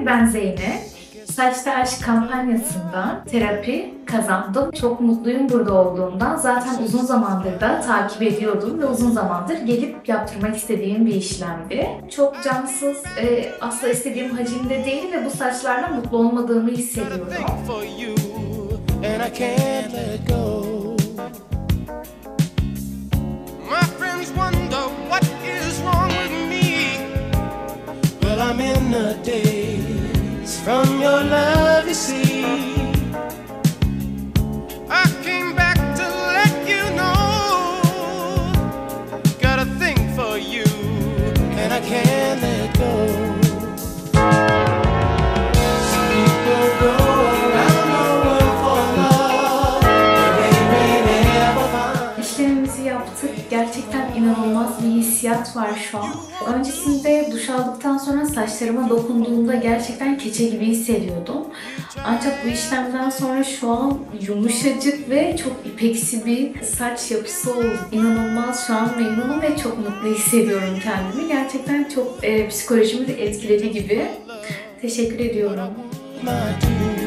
ben Zeynep. Saçta Aşk kampanyasında terapi kazandım. Çok mutluyum burada olduğumdan. Zaten uzun zamandır da takip ediyordum ve uzun zamandır gelip yaptırmak istediğim bir işlemdi. Çok cansız, asla istediğim hacimde değil ve bu saçlarla mutlu olmadığımı hissediyorum. I'm in the days from your love, you see. I came back to let you know, got a thing for you, and I can't let go. Some people go around the world for love, and they may never find. İşlemimizi yaptık. Gerçekten inanılmaz bir hissiyat var şu an. Öncesinde duş aldıktan sonra saçlarıma dokunduğumda gerçekten keçe gibi hissediyordum. Ancak bu işlemden sonra şu an yumuşacık ve çok ipeksi bir saç yapısı oldu. İnanılmaz, şu an memnunum ve çok mutlu hissediyorum kendimi. Gerçekten çok psikolojimi de etkiledi gibi. Teşekkür ediyorum.